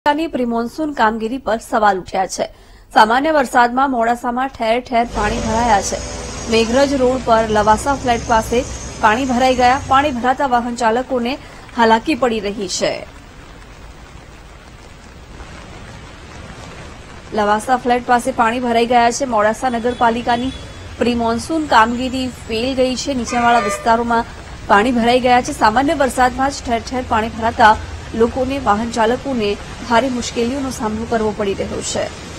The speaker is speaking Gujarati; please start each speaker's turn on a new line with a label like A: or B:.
A: પ્રી મોન્સૂન કામગીરી પર સવાલ ઉઠ્યા છે। સામાન્ય વરસાદમાં મોડાસામાં ઠેર ઠેર પાણી ભરાયા છે। મેઘરજ રોડ પર લવાસા ફ્લેટ પાસે પાણી ભરાઈ ગયા। પાણી ભરાતા વાહન ચાલકોને હાલાકી પડી રહી છે। લવાસા ફ્લેટ પાસે પાણી ભરાઈ ગયા છે। મોડાસા નગરપાલિકાની પ્રી મોન્સૂન કામગીરી ફેલ ગઈ છે। નીચાણવાળા વિસ્તારોમાં પાણી ભરાઈ ગયા છે। સામાન્ય વરસાદમાં જ ઠેર ઠેર પાણી ભરાતા લોકોને વાહન ચાલકોને ભારે મુશ્કેલીઓનો સામનો કરવો પડી રહ્યો છે।